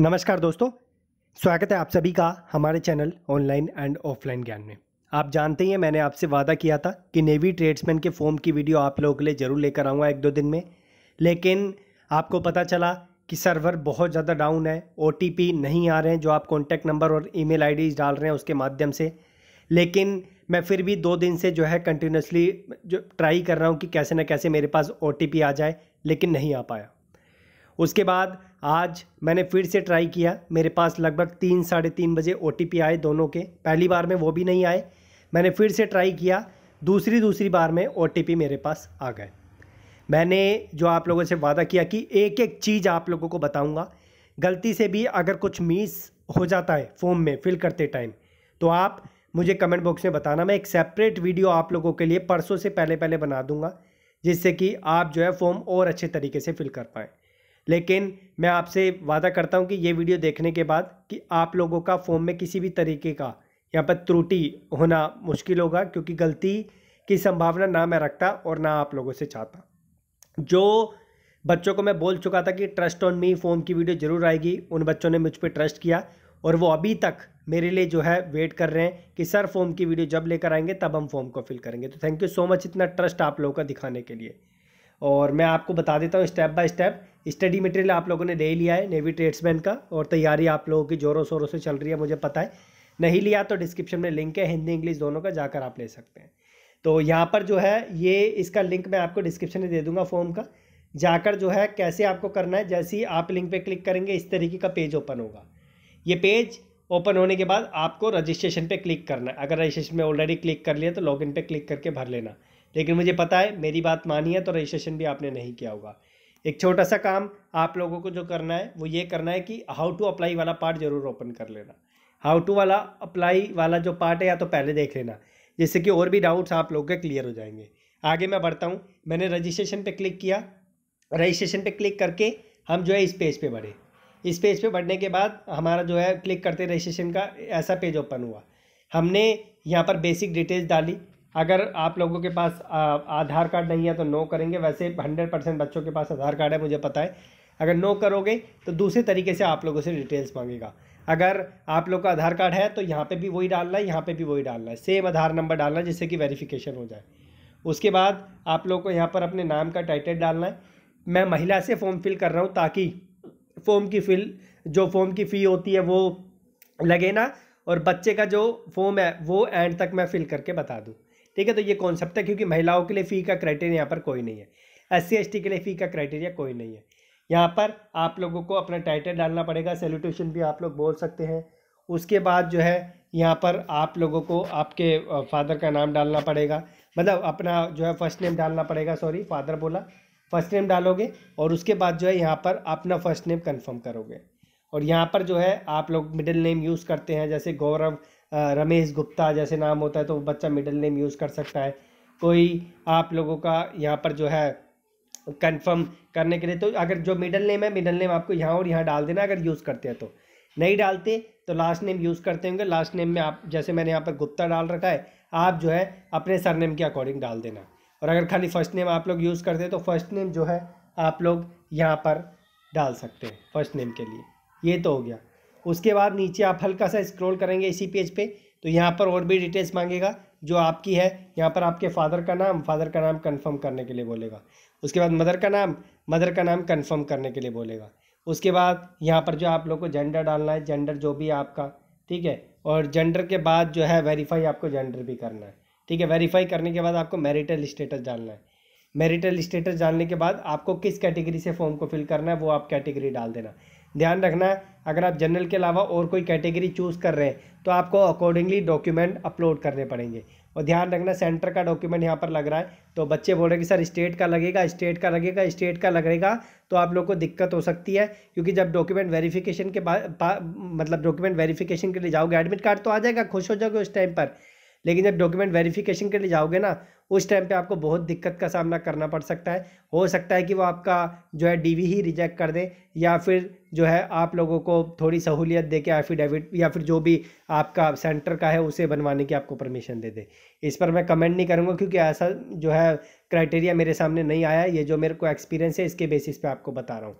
नमस्कार दोस्तों, स्वागत है आप सभी का हमारे चैनल ऑनलाइन एंड ऑफलाइन ज्ञान में। आप जानते ही हैं मैंने आपसे वादा किया था कि नेवी ट्रेड्समैन के फॉर्म की वीडियो आप लोगों के लिए ज़रूर लेकर आऊँगा 1-2 दिन में। लेकिन आपको पता चला कि सर्वर बहुत ज़्यादा डाउन है, OTP नहीं आ रहे हैं जो आप कॉन्टैक्ट नंबर और ईमेल आईडीज़ डाल रहे हैं उसके माध्यम से। लेकिन मैं फिर भी 2 दिन से जो है कंटिन्यूसली जो ट्राई कर रहा हूँ कि कैसे न कैसे मेरे पास OTP आ जाए, लेकिन नहीं आ पाया। उसके बाद आज मैंने फिर से ट्राई किया, मेरे पास लगभग 3 साढ़े 3 बजे OTP आए दोनों के। पहली बार में वो भी नहीं आए, मैंने फिर से ट्राई किया, दूसरी बार में OTP मेरे पास आ गए। मैंने जो आप लोगों से वादा किया कि एक एक चीज़ आप लोगों को बताऊंगा। गलती से भी अगर कुछ मिस हो जाता है फॉर्म में फिल करते टाइम तो आप मुझे कमेंट बॉक्स में बताना। मैं एक सेपरेट वीडियो आप लोगों के लिए परसों से पहले बना दूंगा, जिससे कि आप जो है फॉर्म और अच्छे तरीके से फिल कर पाएँ। लेकिन मैं आपसे वादा करता हूं कि ये वीडियो देखने के बाद कि आप लोगों का फॉर्म में किसी भी तरीके का यहाँ पर त्रुटि होना मुश्किल होगा, क्योंकि गलती की संभावना ना मैं रखता और ना आप लोगों से चाहता। जो बच्चों को मैं बोल चुका था कि ट्रस्ट ऑन मी, फॉर्म की वीडियो ज़रूर आएगी, उन बच्चों ने मुझ पर ट्रस्ट किया और वो अभी तक मेरे लिए जो है वेट कर रहे हैं कि सर फॉर्म की वीडियो जब लेकर आएंगे तब हम फॉर्म को फिल करेंगे। तो थैंक यू सो मच इतना ट्रस्ट आप लोगों का दिखाने के लिए। और मैं आपको बता देता हूँ step by step. Study material आप लोगों ने ले लिया है नेवी ट्रेड्समैन का, और तैयारी आप लोगों की ज़ोरों शोरों से चल रही है, मुझे पता है। नहीं लिया तो डिस्क्रिप्शन में लिंक है, हिंदी इंग्लिश दोनों का, जाकर आप ले सकते हैं। तो यहाँ पर जो है ये इसका लिंक मैं आपको डिस्क्रिप्शन में दे दूँगा फॉर्म का। जाकर जो है कैसे आपको करना है, जैसे ही आप लिंक पर क्लिक करेंगे इस तरीके का पेज ओपन होगा। ये पेज ओपन होने के बाद आपको रजिस्ट्रेशन पे क्लिक करना है। अगर रजिस्ट्रेशन में ऑलरेडी क्लिक कर लिया तो लॉगिन पे क्लिक करके भर लेना। लेकिन मुझे पता है मेरी बात मानी है तो रजिस्ट्रेशन भी आपने नहीं किया होगा। एक छोटा सा काम आप लोगों को जो करना है वो ये करना है कि हाउ टू अप्लाई वाला पार्ट जरूर ओपन कर लेना। हाउ टू वाला अप्लाई वाला जो पार्ट है या तो पहले देख लेना, जिससे कि और भी डाउट्स आप लोगों के क्लियर हो जाएंगे। आगे मैं बढ़ता हूँ। मैंने रजिस्ट्रेशन पे क्लिक किया, रजिस्ट्रेशन पे क्लिक करके हम जो है इस पेज पे बढ़े। इस पेज पे बढ़ने के बाद हमारा जो है क्लिक करते रजिस्ट्रेशन का ऐसा पेज ओपन हुआ। हमने यहाँ पर बेसिक डिटेल्स डाली। अगर आप लोगों के पास आधार कार्ड नहीं है तो नो करेंगे, वैसे 100% बच्चों के पास आधार कार्ड है मुझे पता है। अगर नो करोगे तो दूसरे तरीके से आप लोगों से डिटेल्स मांगेगा। अगर आप लोग का आधार कार्ड है तो यहाँ पे भी वही डालना है, यहाँ पे भी वही डालना है, सेम आधार नंबर डालना है, जिससे कि वेरिफिकेशन हो जाए। उसके बाद आप लोग को यहाँ पर अपने नाम का टाइटल डालना है। मैं महिला से फॉर्म फिल कर रहा हूँ ताकि फॉर्म की फ़ी होती है वो लगे ना, और बच्चे का जो फॉर्म है वो एंड तक मैं फिल करके बता दूं। ठीक है, तो ये कॉन्सेप्ट है, क्योंकि महिलाओं के लिए फ़ी का क्राइटेरिया यहाँ पर कोई नहीं है, SC ST के लिए फ़ी का क्राइटेरिया कोई नहीं है। यहाँ पर आप लोगों को अपना टाइटल डालना पड़ेगा, सैल्यूटेशन भी आप लोग बोल सकते हैं। उसके बाद जो है यहाँ पर आप लोगों को आपके फादर का नाम डालना पड़ेगा, मतलब अपना जो है फर्स्ट नेम डालना पड़ेगा। सॉरी, फादर बोला, फर्स्ट नेम डालोगे और उसके बाद जो है यहाँ पर अपना फर्स्ट नेम कंफर्म करोगे। और यहाँ पर जो है आप लोग मिडिल नेम यूज़ करते हैं, जैसे गौरव रमेश गुप्ता जैसे नाम होता है तो बच्चा मिडिल नेम यूज़ कर सकता है। कोई आप लोगों का यहाँ पर जो है कंफर्म करने के लिए, तो अगर जो मिडिल नेम है मिडिल नेम आपको यहाँ और यहाँ डाल देना अगर यूज़ करते हैं तो। नहीं डालते तो लास्ट नेम यूज़ करते होंगे, लास्ट नेम में आप जैसे मैंने यहाँ पर गुप्ता डाल रखा है, आप जो है अपने सरनेम के अकॉर्डिंग डाल देना। और अगर खाली फर्स्ट नेम आप लोग यूज़ करते हैं तो फर्स्ट नेम जो है आप लोग यहाँ पर डाल सकते हैं फर्स्ट नेम के लिए। ये तो हो गया। उसके बाद नीचे आप हल्का सा स्क्रॉल करेंगे इसी पेज पे तो यहाँ पर और भी डिटेल्स मांगेगा जो आपकी है। यहाँ पर आपके फादर का नाम कंफर्म करने के लिए बोलेगा। उसके बाद मदर का नाम कंफर्म करने के लिए बोलेगा। उसके बाद यहाँ पर जो आप लोग को जेंडर डालना है, जेंडर जो भी है आपका, ठीक है। और जेंडर के बाद जो है वेरीफाई आपको जेंडर भी करना है, ठीक है। वेरीफाई करने के बाद आपको मैरिटल स्टेटस डालना है। मैरिटल स्टेटस डालने के बाद आपको किस कैटेगरी से फॉर्म को फिल करना है वो आप कैटेगरी डाल देना। ध्यान रखना, अगर आप जनरल के अलावा और कोई कैटेगरी चूज़ कर रहे हैं तो आपको अकॉर्डिंगली डॉक्यूमेंट अपलोड करने पड़ेंगे। और ध्यान रखना, सेंटर का डॉक्यूमेंट यहाँ पर लग रहा है तो बच्चे बोल रहे हैं कि सर स्टेट का लगेगा तो आप लोग को दिक्कत हो सकती है, क्योंकि जब डॉक्यूमेंट वेरिफिकेशन के बाद मतलब डॉक्यूमेंट वेरिफिकेशन के लिए जाओगे, एडमिट कार्ड तो आ जाएगा, खुश हो जाओगे उस टाइम पर, लेकिन जब डॉक्यूमेंट वेरिफिकेशन के लिए जाओगे ना उस टाइम पे आपको बहुत दिक्कत का सामना करना पड़ सकता है। हो सकता है कि वो आपका जो है DV ही रिजेक्ट कर दें, या फिर जो है आप लोगों को थोड़ी सहूलियत दे के एफिडेविट या फिर जो भी आपका सेंटर का है उसे बनवाने की आपको परमिशन दे दे। इस पर मैं कमेंट नहीं करूँगा, क्योंकि ऐसा जो है क्राइटेरिया मेरे सामने नहीं आया। ये जो मेरे को एक्सपीरियंस है इसके बेसिस पे आपको बता रहा हूँ।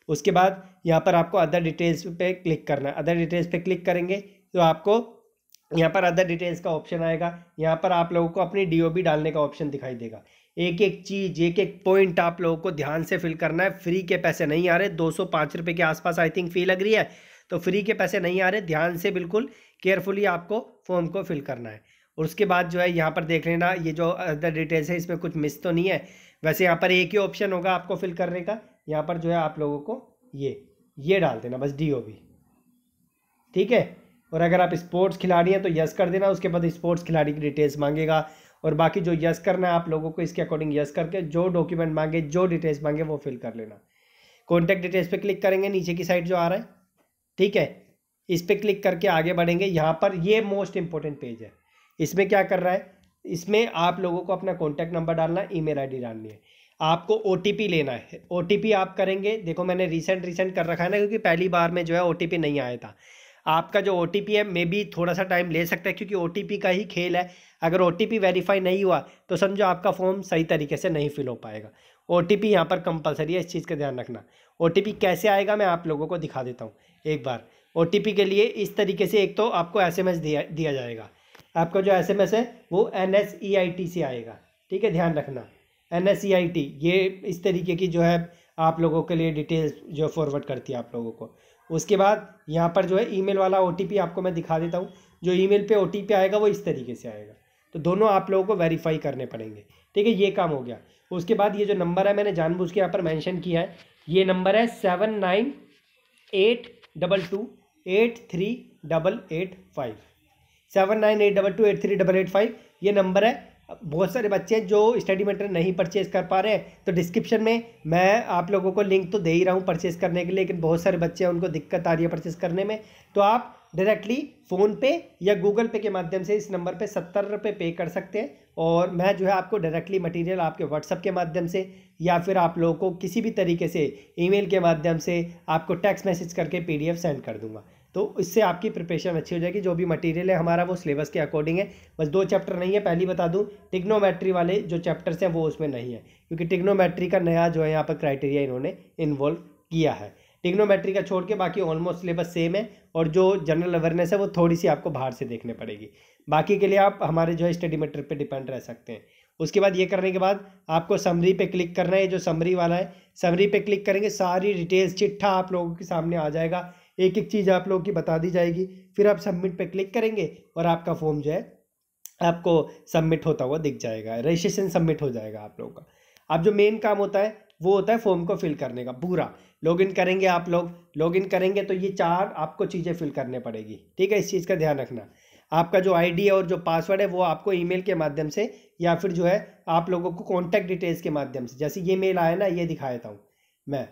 उसके बाद यहाँ पर आपको अदर डिटेल्स पे क्लिक करना है। अदर डिटेल्स पे क्लिक करेंगे तो आपको यहाँ पर अदर डिटेल्स का ऑप्शन आएगा। यहाँ पर आप लोगों को अपनी DOB डालने का ऑप्शन दिखाई देगा। एक एक चीज़, एक एक पॉइंट आप लोगों को ध्यान से फिल करना है। फ्री के पैसे नहीं आ रहे, 205 रुपये के आसपास आई थिंक फ़ी लग रही है, तो फ्री के पैसे नहीं आ रहे। ध्यान से बिल्कुल केयरफुली आपको फॉर्म को फिल करना है। और उसके बाद जो है यहाँ पर देख लेना, ये जो अदर डिटेल्स है इसमें कुछ मिस तो नहीं है। वैसे यहाँ पर एक ही ऑप्शन होगा आपको फिल करने का। यहाँ पर जो है आप लोगों को ये डाल देना बस, DOB, ठीक है। और अगर आप स्पोर्ट्स खिलाड़ी हैं तो यस कर देना। उसके बाद स्पोर्ट्स खिलाड़ी की डिटेल्स मांगेगा, और बाकी जो यस करना है आप लोगों को इसके अकॉर्डिंग यस करके जो डॉक्यूमेंट मांगे, जो डिटेल्स मांगे वो फिल कर लेना। कॉन्टैक्ट डिटेल्स पे क्लिक करेंगे, नीचे की साइड जो आ रहा है, ठीक है, इस पर क्लिक करके आगे बढ़ेंगे। यहाँ पर ये मोस्ट इंपॉर्टेंट पेज है। इसमें क्या कर रहा है, इसमें आप लोगों को अपना कॉन्टैक्ट नंबर डालना है, ईमेल ID डालनी है, आपको OTP लेना है। OTP आप करेंगे, देखो मैंने रिसेंट कर रखा है ना, क्योंकि पहली बार में जो है OTP नहीं आया था। आपका जो OTP है मे बी थोड़ा सा टाइम ले सकता है, क्योंकि OTP का ही खेल है। अगर OTP वेरीफाई नहीं हुआ तो समझो आपका फॉर्म सही तरीके से नहीं फिल हो पाएगा। OTP यहाँ पर कंपलसरी है, इस चीज़ का ध्यान रखना। OTP कैसे आएगा मैं आप लोगों को दिखा देता हूँ एक बार। OTP के लिए इस तरीके से, एक तो आपको SMS दिया जाएगा। आपका जो SMS है वो NSEIT से आएगा, ठीक है, ध्यान रखना। NSEIT ये इस तरीके की जो है आप लोगों के लिए डिटेल्स जो फॉरवर्ड करती है आप लोगों को। उसके बाद यहाँ पर जो है ईमेल वाला OTP आपको मैं दिखा देता हूँ। जो ईमेल पे OTP आएगा वो इस तरीके से आएगा, तो दोनों आप लोगों को वेरीफाई करने पड़ेंगे, ठीक है। ये काम हो गया। उसके बाद ये जो नंबर है मैंने जानबूझ के यहाँ पर मेंशन किया है, ये नंबर है 7982283885, 7982283885 ये नंबर है। बहुत सारे बच्चे हैं जो स्टडी मटेरियल नहीं परचेज कर पा रहे हैं, तो डिस्क्रिप्शन में मैं आप लोगों को लिंक तो दे ही रहा हूँ परचेज करने के लिए, लेकिन बहुत सारे बच्चे हैं उनको दिक्कत आ रही है परचेज करने में। तो आप डायरेक्टली फ़ोनपे या गूगल पे के माध्यम से इस नंबर पे 70 रुपये पे कर सकते हैं, और मैं जो है आपको डायरेक्टली मटेरियल आपके व्हाट्सअप के माध्यम से या फिर आप लोगों को किसी भी तरीके से ईमेल के माध्यम से आपको टेक्स्ट मैसेज करके PDF सेंड कर दूंगा। तो इससे आपकी प्रिपरेशन अच्छी हो जाएगी। जो भी मटेरियल है हमारा वो सिलेबस के अकॉर्डिंग है, बस 2 चैप्टर नहीं है। पहली बता दूं, टिग्नोमेट्री वाले जो चैप्टर्स हैं वो उसमें नहीं है, क्योंकि टिग्नोमेट्री का नया जो है यहाँ पर क्राइटेरिया इन्होंने इन्वॉल्व किया है। टिग्नोमेट्री का छोड़ के बाकी ऑलमोस्ट सिलेबस सेम है, और जो जनरल अवेयरनेस है वो थोड़ी सी आपको बाहर से देखने पड़ेगी। बाकी के लिए आप हमारे जो है स्टडी मटेरियल पे डिपेंड रह सकते हैं। उसके बाद ये करने के बाद आपको समरी पे क्लिक करना है। ये जो समरी वाला है, समरी पे क्लिक करेंगे, सारी डिटेल्स चिट्ठा आप लोगों के सामने आ जाएगा, एक एक चीज़ आप लोगों की बता दी जाएगी। फिर आप सबमिट पे क्लिक करेंगे और आपका फॉर्म जो है आपको सबमिट होता हुआ दिख जाएगा, रजिस्ट्रेशन सबमिट हो जाएगा आप लोगों का। अब जो मेन काम होता है वो होता है फॉर्म को फिल करने का पूरा। लॉगिन करेंगे आप लोग, लॉगिन करेंगे तो ये 4 आपको चीज़ें फिल करने पड़ेगी, ठीक है। इस चीज़ का ध्यान रखना। आपका जो ID है और जो पासवर्ड है वो आपको ईमेल के माध्यम से या फिर जो है आप लोगों को कॉन्टैक्ट डिटेल्स के माध्यम से, जैसे ये मेल आया ना, ये दिखा देता हूँ मैं,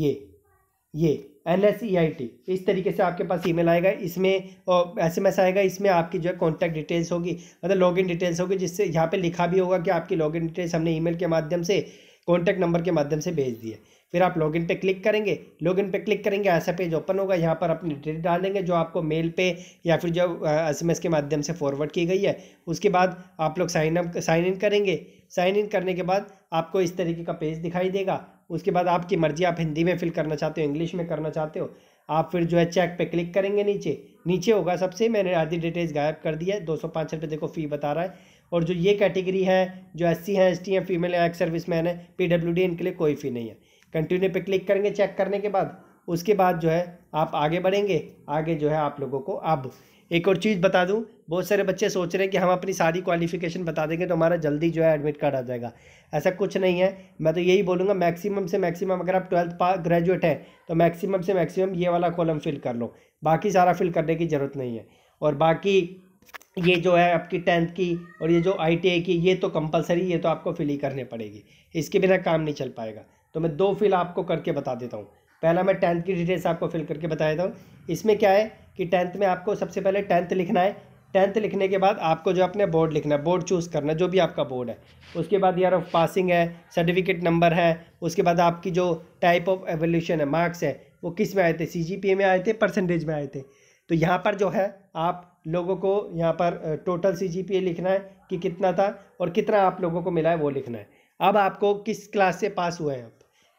ये NSEIT इस तरीके से आपके पास ईमेल आएगा, इसमें SMS आएगा, इसमें आपकी जो है कॉन्टैक्ट डिटेल्स होगी, मतलब लॉगिन डिटेल्स होगी, जिससे यहाँ पे लिखा भी होगा कि आपकी लॉगिन डिटेल्स हमने ईमेल के माध्यम से कॉन्टैक्ट नंबर के माध्यम से भेज दिए। फिर आप लॉगिन पे क्लिक करेंगे, लॉगिन पे क्लिक करेंगे, ऐसा पेज ओपन होगा। यहाँ पर अपनी डिटेल डालेंगे जो आपको मेल पे या फिर जो SMS के माध्यम से फॉरवर्ड की गई है। उसके बाद आप लोग साइन इन करेंगे। साइन इन करने के बाद आपको इस तरीके का पेज दिखाई देगा। उसके बाद आपकी मर्जी, आप हिंदी में फिल करना चाहते हो, इंग्लिश में करना चाहते हो, आप फिर जो है चेक पे क्लिक करेंगे। नीचे होगा सबसे, मैंने आधी डिटेल्स गायब कर दिया है। 205 रुपये देखो फ़ी बता रहा है। और जो ये कैटेगरी है, जो SC है, ST है, फीमेल है, एक्स सर्विसमैन है, PWD, इनके लिए कोई फ़ी नहीं है। कंटिन्यू पे क्लिक करेंगे चेक करने के बाद। उसके बाद जो है आप आगे बढ़ेंगे। आगे जो है आप लोगों को, अब एक और चीज़ बता दूं, बहुत सारे बच्चे सोच रहे हैं कि हम अपनी सारी क्वालिफिकेशन बता देंगे तो हमारा जल्दी जो है एडमिट कार्ड आ जाएगा। ऐसा कुछ नहीं है। मैं तो यही बोलूँगा, मैक्सिमम से मैक्सिमम, अगर आप 12th ग्रेजुएट हैं तो मैक्सिमम से मैक्सिमम ये वाला कॉलम फिल कर लो, बाकी सारा फिल करने की ज़रूरत नहीं है। और बाकी ये जो है आपकी 10th की और ये जो ITI की, ये तो कंपलसरी, ये तो आपको फिल ही करने पड़ेगी, इसके बिना काम नहीं चल पाएगा। तो मैं 2 फिल आपको करके बता देता हूँ। पहला मैं 10th की डिटेल्स आपको फिल करके बता देता हूँ। इसमें क्या है कि 10th में आपको सबसे पहले 10th लिखना है। 10th लिखने के बाद आपको जो अपने बोर्ड लिखना है, बोर्ड चूज़ करना है, जो भी आपका बोर्ड है। उसके बाद ईयर ऑफ पासिंग है, सर्टिफिकेट नंबर है। उसके बाद आपकी जो टाइप ऑफ एवोल्यूशन है, मार्क्स है, वो किस में आए थे, CGPA में आए थे, परसेंटेज में आए थे। तो यहाँ पर जो है आप लोगों को यहाँ पर टोटल CGPA लिखना है कि कितना था और कितना आप लोगों को मिला है वो लिखना है। अब आपको किस क्लास से पास हुए हैं आप।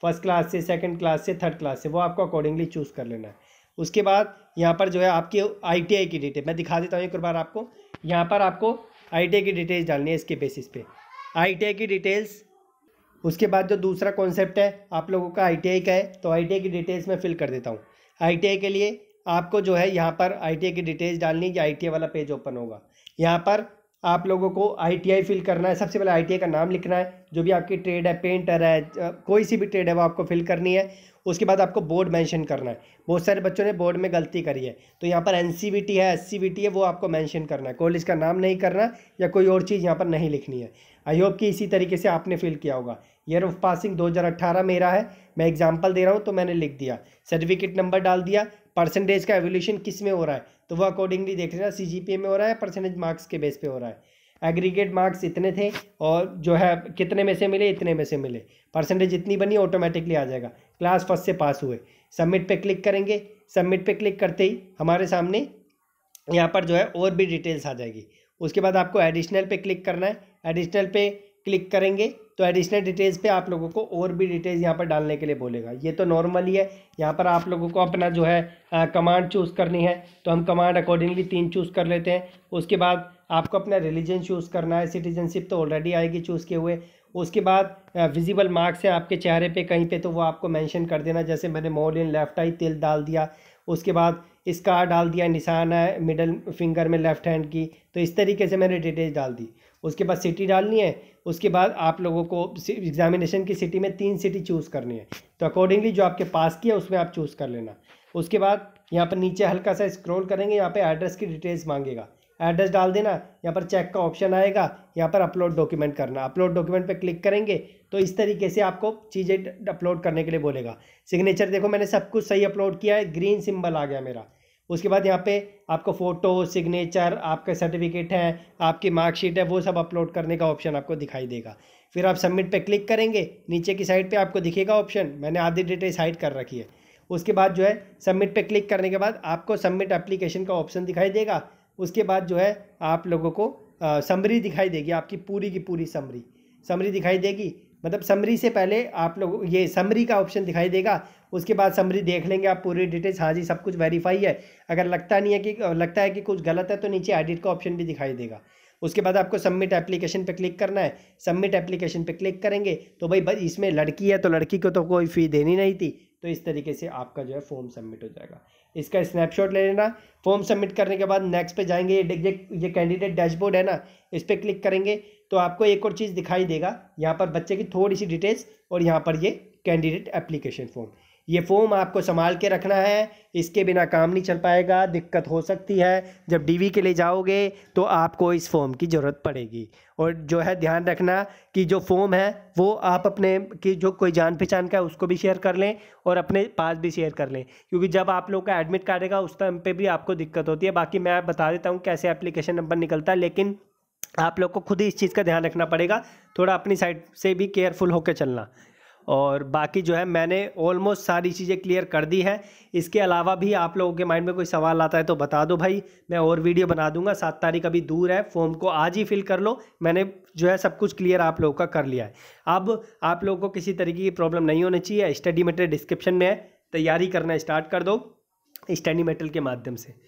फर्स्ट क्लास से, सेकंड क्लास से, थर्ड क्लास से, वो आपको अकॉर्डिंगली चूज़ कर लेना है। उसके बाद यहाँ पर जो है आपकी ITI की डिटेल मैं दिखा देता हूँ एक बार आपको। यहाँ पर आपको ITI की डिटेल्स डालनी है इसके बेसिस पे, ITI की डिटेल्स। उसके बाद जो दूसरा कॉन्सेप्ट है आप लोगों का ITI का है, तो ITI की डिटेल्स मैं फिल कर देता हूँ। ITI के लिए आपको जो है यहाँ पर ITI की डिटेल्स डालनी है, ITI वाला पेज ओपन होगा। यहाँ पर आप लोगों को ITI फिल करना है। सबसे पहले ITI का नाम लिखना है, जो भी आपकी ट्रेड है, पेंटर है, कोई सी भी ट्रेड है वो आपको फिल करनी है। उसके बाद आपको बोर्ड मेंशन करना है। बहुत सारे बच्चों ने बोर्ड में गलती करी है, तो यहाँ पर NCVT है, SCVT है, वो आपको मेंशन करना है। कॉलेज का नाम नहीं करना या कोई और चीज़ यहाँ पर नहीं लिखनी है। आई होप कि इसी तरीके से आपने फिल किया होगा। ईयर ऑफ पासिंग 2018 मेरा है, मैं एग्जाम्पल दे रहा हूँ तो मैंने लिख दिया। सर्टिफिकेट नंबर डाल दिया। परसेंटेज का एवोल्यूशन किस में हो रहा है तो वो अकॉर्डिंगली देख लेना, CGPA में हो रहा है, परसेंटेज मार्क्स के बेस पे हो रहा है। एग्रीगेट मार्क्स इतने थे और जो है कितने में से मिले, इतने में से मिले, परसेंटेज जितनी बनी ऑटोमेटिकली आ जाएगा। क्लास फर्स्ट से पास हुए, सबमिट पे क्लिक करेंगे। सबमिट पे क्लिक करते ही हमारे सामने यहाँ पर जो है और भी डिटेल्स आ जाएगी। उसके बाद आपको एडिशनल पे क्लिक करना है। एडिशनल पे क्लिक करेंगे तो एडिशनल डिटेल्स पे आप लोगों को और भी डिटेल्स यहाँ पर डालने के लिए बोलेगा। ये तो नॉर्मल ही है। यहाँ पर आप लोगों को अपना जो है कमांड चूज़ करनी है, तो हम कमांड अकॉर्डिंगली 3 चूज़ कर लेते हैं। उसके बाद आपको अपना रिलीजन चूज़ करना है। सिटीजनशिप तो ऑलरेडी आएगी चूज़ किए हुए। उसके बाद विजिबल मार्क्स है आपके चेहरे पे कहीं पे, तो वो आपको मेंशन कर देना। जैसे मैंने मोर इन लेफ्ट आई तिल डाल दिया। उसके बाद स्कार डाल दिया, निशान है मिडल फिंगर में लेफ्ट हैंड की, तो इस तरीके से मैंने डिटेल्स डाल दी। उसके बाद सिटी डालनी है। उसके बाद आप लोगों को एग्जामिनेशन की सिटी में 3 सिटी चूज़ करनी है, तो अकॉर्डिंगली जो आपके पास की है उसमें आप चूज़ कर लेना। उसके बाद यहाँ पर नीचे हल्का सा स्क्रॉल करेंगे, यहाँ पे एड्रेस की डिटेल्स मांगेगा, एड्रेस डाल देना। यहाँ पर चेक का ऑप्शन आएगा, यहाँ पर अपलोड डॉक्यूमेंट करना। अपलोड डॉक्यूमेंट पे क्लिक करेंगे तो इस तरीके से आपको चीज़ें अपलोड करने के लिए बोलेगा। सिग्नेचर देखो मैंने सब कुछ सही अपलोड किया है, ग्रीन सिंबल आ गया मेरा। उसके बाद यहाँ पे आपको फ़ोटो, सिग्नेचर, आपका सर्टिफिकेट है, आपकी मार्कशीट है, वो सब अपलोड करने का ऑप्शन आपको दिखाई देगा। फिर आप सबमिट पे क्लिक करेंगे, नीचे की साइड पे आपको दिखेगा ऑप्शन, मैंने आधी डिटेल्स हाइड कर रखी है। उसके बाद जो है सबमिट पे क्लिक करने के बाद आपको सबमिट एप्लीकेशन का ऑप्शन दिखाई देगा। उसके बाद जो है आप लोगों को समरी दिखाई देगी, आपकी पूरी की पूरी समरी दिखाई देगी। मतलब समरी से पहले आप लोग ये समरी का ऑप्शन दिखाई देगा। उसके बाद समरी देख लेंगे आप पूरी डिटेल्स, हाँ जी सब कुछ वेरीफाई है। अगर लगता है कि कुछ गलत है तो नीचे एडिट का ऑप्शन भी दिखाई देगा। उसके बाद आपको सबमिट एप्लीकेशन पे क्लिक करना है। सबमिट एप्लीकेशन पे क्लिक करेंगे तो भाई इसमें लड़की है तो लड़की को तो कोई फ़ी देनी नहीं थी, तो इस तरीके से आपका जो है फॉर्म सबमिट हो जाएगा। इसका स्नैपशॉट ले लेना। फॉर्म सबमिट करने के बाद नेक्स्ट पे जाएंगे, ये कैंडिडेट डैशबोर्ड है ना, इस पर क्लिक करेंगे तो आपको एक और चीज़ दिखाई देगा, यहाँ पर बच्चे की थोड़ी सी डिटेल्स और यहाँ पर ये कैंडिडेट एप्लीकेशन फॉर्म। ये फॉर्म आपको संभाल के रखना है, इसके बिना काम नहीं चल पाएगा, दिक्कत हो सकती है। जब DV के लिए जाओगे तो आपको इस फॉर्म की ज़रूरत पड़ेगी। और जो है ध्यान रखना कि जो फॉर्म है वो आप अपने की जो कोई जान पहचान का है उसको भी शेयर कर लें और अपने पास भी शेयर कर लें, क्योंकि जब आप लोग का एडमिट कार्ड आएगा उस टाइम पे भी आपको दिक्कत होती है। बाकी मैं बता देता हूँ कैसे एप्लीकेशन नंबर निकलता है, लेकिन आप लोग को खुद ही इस चीज़ का ध्यान रखना पड़ेगा, थोड़ा अपनी साइड से भी केयरफुल होकर चलना। और बाकी जो है मैंने ऑलमोस्ट सारी चीज़ें क्लियर कर दी है। इसके अलावा भी आप लोगों के माइंड में कोई सवाल आता है तो बता दो भाई, मैं और वीडियो बना दूंगा। 7 तारीख अभी दूर है, फॉर्म को आज ही फिल कर लो। मैंने जो है सब कुछ क्लियर आप लोगों का कर लिया है। अब आप लोगों को किसी तरीके की प्रॉब्लम नहीं होनी चाहिए। स्टडी मटेरियल डिस्क्रिप्शन में है, तैयारी करना स्टार्ट कर दो स्टडी मटेरियल के माध्यम से।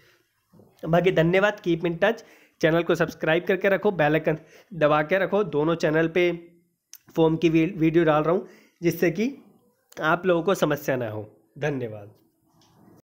बाकी धन्यवाद, कीप इन टच। चैनल को सब्सक्राइब करके रखो, बेल आइकन दबा के रखो। दोनों चैनल पे फॉर्म की वीडियो डाल रहा हूँ जिससे कि आप लोगों को समस्या ना हो। धन्यवाद।